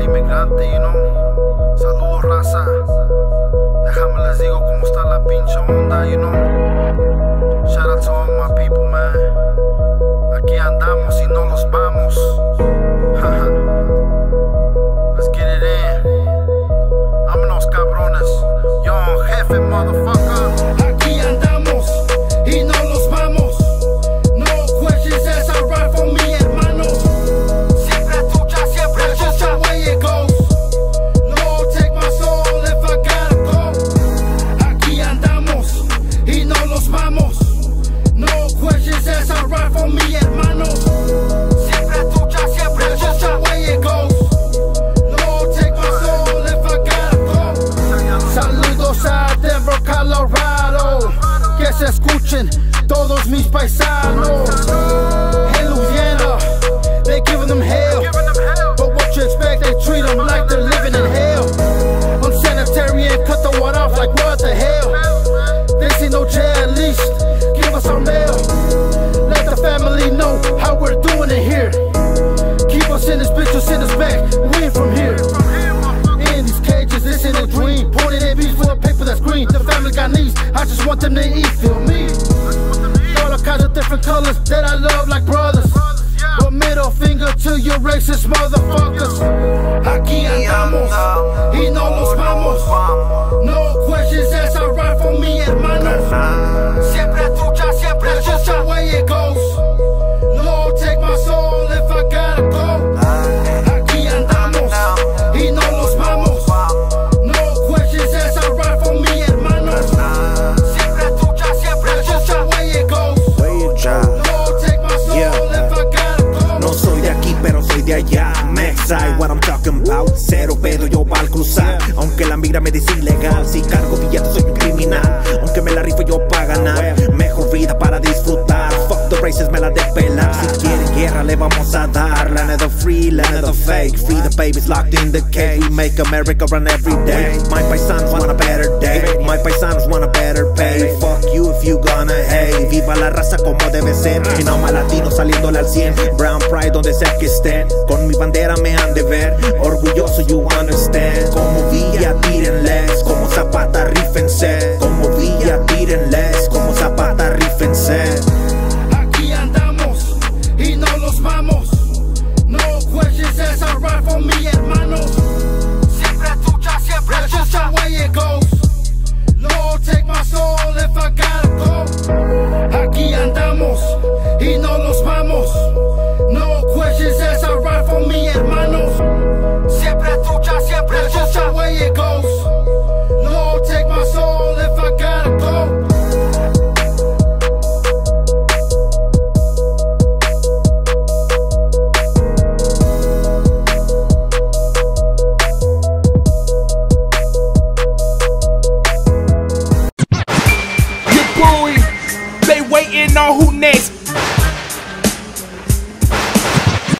inmigrante, you know. Saludos, raza. Déjame les digo cómo está la pinche onda, you know. Shout out to all my people, man. Aquí andamos y no los vamos. Let's get it in. Vámonos, cabrones. Young jefe, motherfucker. Aquí andamos y no los vamos. No questions, that's alright for me, hermanos. Siempre tuya, siempre just the way it goes. Lord, take my soul if I gotta go. Aquí andamos y no los vamos. No questions, that's alright for me, hermanos. Siempre tuya, siempre just the way it goes. Lord, take my soul if I gotta go. Saludos a Denver, Colorado. Que se escuchen todos mis paisanos. En Louisiana, they giving them hell. But what you expect, they treat them like they're living in hell. Unsanitary and cut the water off like what the hell. They see no jail, at least give us our mail. Let the family know how we're doing it here. Keep us in this bitch or send us back, we ain't from here. In these cages, this ain't a dream. Pointing at beats for a paper that's green. The family got needs, I just want them to eat, feel me? All kinds of different colors that I love like brothers. But middle finger to you racist motherfuckers. Aquí andamos y no los vamos. No questions, that's alright for me, hermanos. Siempre tuya, siempre just the way it goes. Lord, take my soul if I gotta go. Aquí andamos y no los vamos. No questions, that's alright for me, hermanos. Siempre tuya, siempre just the way it goes. Lord, take my soul if I gotta go. No soy de aquí, pero soy de allá. Mexai, what I'm talking about. Cero pedo yo al cruzar. Aunque la migra me dice ilegal. Si cargo billetes soy un criminal. Aunque me la rifo yo pa' ganar. Mejor vida para disfrutar. Fuck the races, me la de pelar. Si quieren guerra le vamos a dar. Land of the free, land of the fake. Free the babies locked in the cage. We make America run every day. My paisanos want a better day. My paisanos want a better pay. Fuck you if you gonna hate. Viva la raza como debe ser. Y no más latino saliéndole al 100. Brown pride donde sea que estén. Con mi bandera me han de ver. Orgulloso, you understand.